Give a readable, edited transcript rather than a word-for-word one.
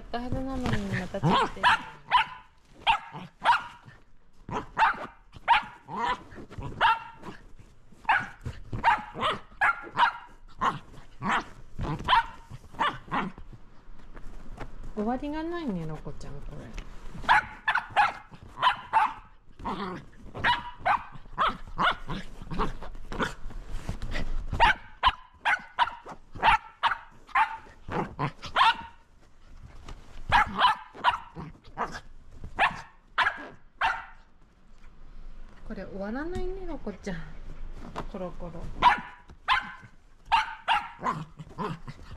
ったはずなのにまた散ってる。終わりがないね、ロコちゃん、これ。これ終わらないね、ロコちゃん。コロコロ。